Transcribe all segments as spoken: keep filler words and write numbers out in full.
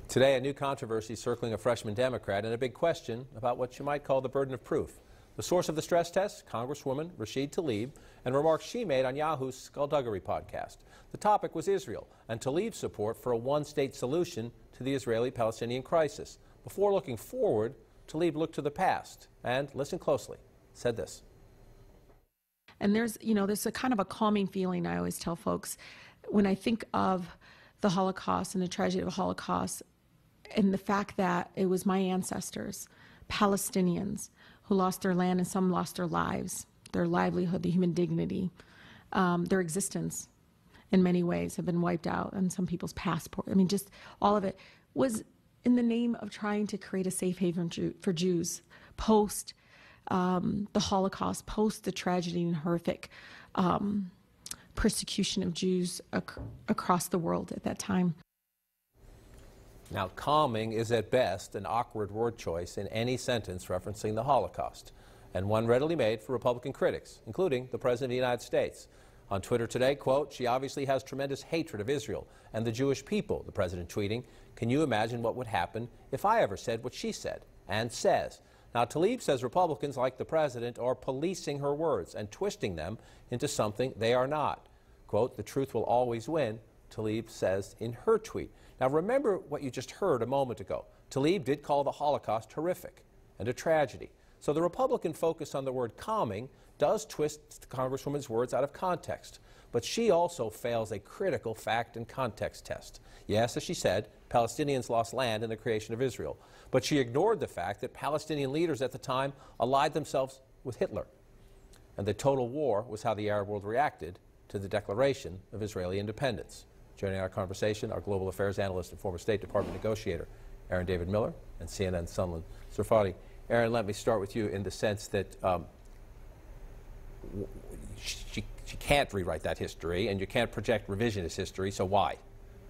Today, a new controversy circling a freshman Democrat and a big question about what you might call the burden of proof. The source of the stress test, Congresswoman Rashida Tlaib, and remarks she made on Yahoo's Skullduggery podcast. The topic was Israel and Tlaib's support for a one-state solution to the Israeli-Palestinian crisis. Before looking forward, Tlaib looked to the past and, listen closely, said this. And there's, you know, there's a kind of a calming feeling I always tell folks when I think of the Holocaust and the tragedy of the Holocaust and the fact that it was my ancestors, Palestinians, who lost their land and some lost their lives, their livelihood, the human dignity, um, their existence in many ways have been wiped out on some people's passport. I mean, just all of it was in the name of trying to create a safe haven for Jews post um, the Holocaust, post the tragedy and horrific um, persecution of Jews ac across the world at that time. Now, calming is at best an awkward word choice in any sentence referencing the Holocaust, and one readily made for Republican critics, including the President of the United States. On Twitter today, quote, "She obviously has tremendous hatred of Israel and the Jewish people," the President tweeting. "Can you imagine what would happen if I ever said what she said and says?" Now, Tlaib says Republicans, like the President, are policing her words and twisting them into something they are not. Quote, "The truth will always win," Tlaib says in her tweet. Now, remember what you just heard a moment ago. Tlaib did call the Holocaust horrific and a tragedy. So the Republican focus on the word calming does twist the Congresswoman's words out of context. But she also fails a critical fact and context test. Yes, as she said, Palestinians lost land in the creation of Israel. But she ignored the fact that Palestinian leaders at the time allied themselves with Hitler. And the total war was how the Arab world reacted to the declaration of Israeli independence. Joining our conversation, our global affairs analyst and former State Department negotiator, Aaron David Miller, and C N N's Sunlen Sarfati. Aaron, let me start with you in the sense that um, she, she can't rewrite that history, and you can't project revisionist history, so why?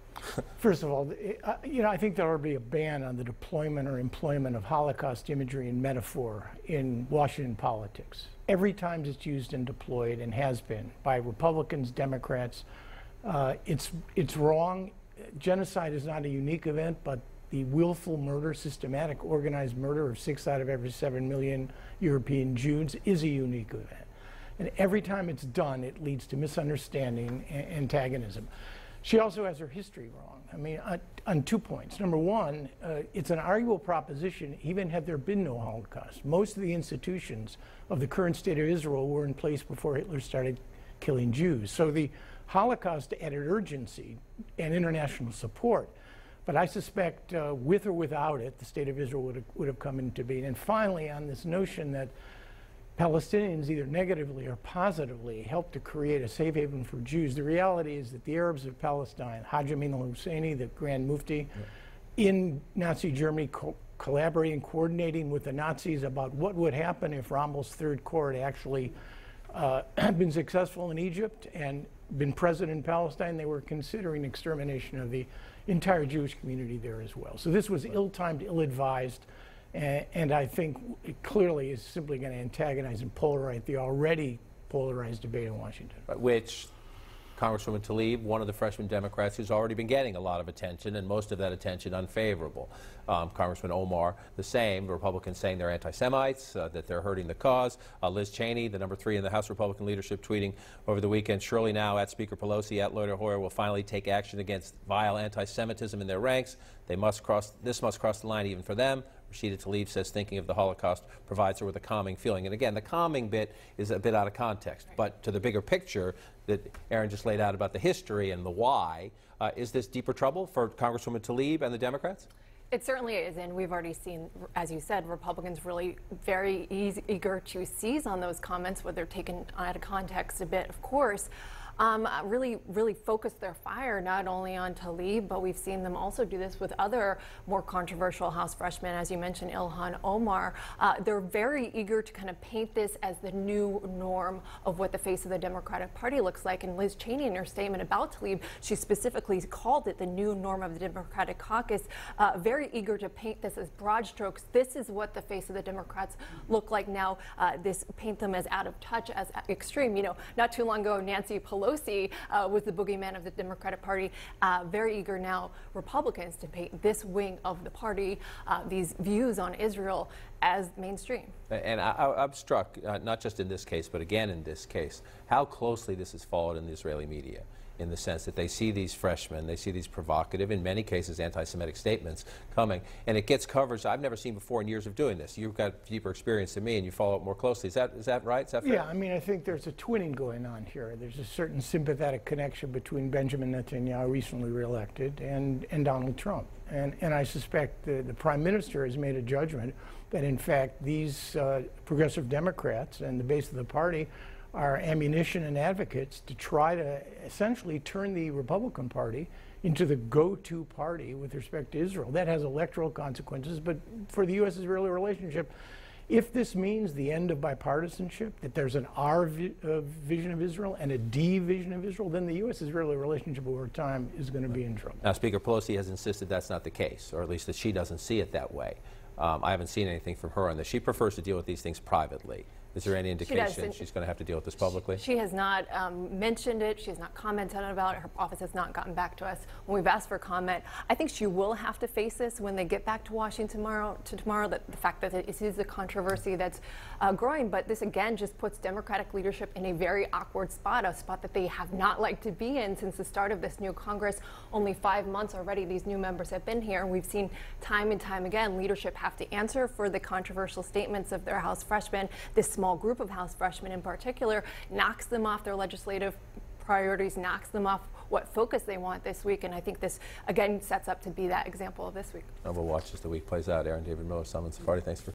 First of all, you know, I think there ought to be a ban on the deployment or employment of Holocaust imagery and metaphor in Washington politics. Every time it's used and deployed, and has been, by Republicans, Democrats, uh, it's, it's wrong. Genocide is not a unique event, but the willful murder, systematic organized murder of six out of every seven million European Jews is a unique event. And every time it's done, it leads to misunderstanding and antagonism. She also has her history wrong. I mean, on, on two points. Number one, uh, it's an arguable proposition, even had there been no Holocaust. Most of the institutions of the current state of Israel were in place before Hitler started killing Jews. So the Holocaust added urgency and international support. But I suspect, uh, with or without it, the state of Israel would have, would have come into being. And finally, on this notion that Palestinians either negatively or positively helped to create a safe haven for Jews, the reality is that the Arabs of Palestine, Haj Amin al-Husseini, the Grand Mufti, yeah. in Nazi Germany, co collaborating, coordinating with the Nazis about what would happen if Rommel's Third Corps had actually uh, been successful in Egypt and been present in Palestine. They were considering extermination of the entire Jewish community there as well. So this was ill-timed, ill-advised, and, and I think it clearly is simply going to antagonize and polarize the already polarized debate in Washington. Which Congresswoman Tlaib, one of the freshman Democrats who's already been getting a lot of attention, and most of that attention unfavorable. Um, Congressman Omar, the same. The Republicans saying they're anti-Semites, uh, that they're hurting the cause. Uh, Liz Cheney, the number three in the House Republican leadership, tweeting over the weekend, "Surely now, at Speaker Pelosi, at Lloyd Hoyer, will finally take action against vile anti-Semitism in their ranks. They must cross, this must cross the line even for them." Rashida Tlaib says thinking of the Holocaust provides her with a calming feeling. And again, the calming bit is a bit out of context. But to the bigger picture that Aaron just laid out about the history and the why, uh, is this deeper trouble for Congresswoman Tlaib and the Democrats? It certainly is, and we've already seen, as you said, Republicans really very easy, eager to seize on those comments, whether taken out of context a bit, of course. Um, really, really focus their fire not only on Tlaib, but we've seen them also do this with other more controversial House freshmen, as you mentioned, Ilhan Omar. Uh, they're very eager to kind of paint this as the new norm of what the face of the Democratic Party looks like. And Liz Cheney, in her statement about Tlaib, she specifically called it the new norm of the Democratic caucus, uh, very eager to paint this as broad strokes. This is what the face of the Democrats look like now. Uh, this paint them as out of touch, as extreme. You know, not too long ago, Nancy Pelosi Pelosi uh, was the boogeyman of the Democratic Party. Uh, very eager now Republicans to paint this wing of the party, uh, these views on Israel, as mainstream. And I, I'm struck, uh, not just in this case, but again in this case, how closely this is followed in the Israeli media, in the sense that they see these freshmen, they see these provocative, in many cases anti-Semitic statements coming, and it gets coverage I've never seen before in years of doing this. You've got deeper experience than me, and you follow it more closely. Is that is that right? Is that fair? Yeah, I mean, I think there's a twinning going on here. There's a certain sympathetic connection between Benjamin Netanyahu, recently reelected, and, and Donald Trump. And, and I suspect the, the Prime Minister has made a judgment that, in fact, these uh, progressive Democrats and the base of the party are ammunition and advocates to try to essentially turn the Republican Party into the go-to party with respect to Israel. That has electoral consequences, but for the U S Israeli relationship, if this means the end of bipartisanship, that there's an R vi uh, vision of Israel and a D vision of Israel, then the U S Israeli relationship over time is going to be in trouble. Now, Speaker Pelosi has insisted that's not the case, or at least that she doesn't see it that way. Um, I haven't seen anything from her on this. She prefers to deal with these things privately. Is there any indication she she's going to have to deal with this publicly? She has not um, mentioned it. She has not commented about it. Her office has not gotten back to us when we've asked for comment. I think she will have to face this when they get back to Washington tomorrow. To tomorrow, that the fact that it is a controversy that's uh, growing. But this again just puts Democratic leadership in a very awkward spot, a spot that they have not liked to be in since the start of this new Congress. Only five months already. These new members have been here, and we've seen time and time again leadership have to answer for the controversial statements of their House freshmen. This small group of House freshmen in particular knocks them off their legislative priorities, knocks them off what focus they want this week, and I think this again sets up to be that example of this week. And we'll watch as the week plays out. Aaron David Miller, Summons Party, thanks for